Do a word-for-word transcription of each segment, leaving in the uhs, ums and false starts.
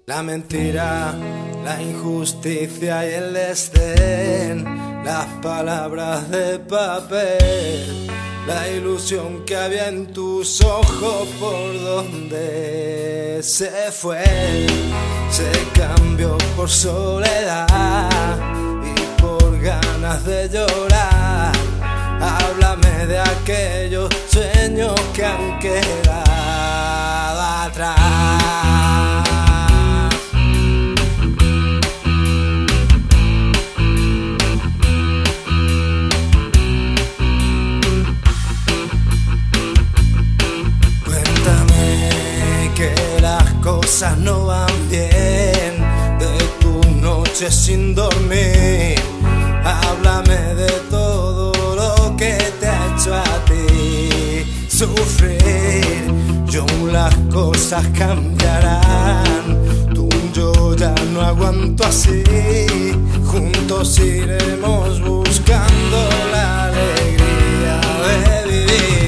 La mentira, la injusticia y el desdén, las palabras de papel, la ilusión que había en tus ojos, por donde se fue, se cambió por soledad y por ganas de llorar. Háblame de aquellos sueños que han quedado atrás. Cosas no van bien, de tus noches sin dormir. Háblame de todo lo que te ha hecho a ti sufrir. Yo las cosas cambiarán, tú y yo ya no aguanto así. Juntos iremos buscando la alegría de vivir.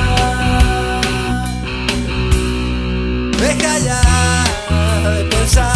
Deja ya de pensar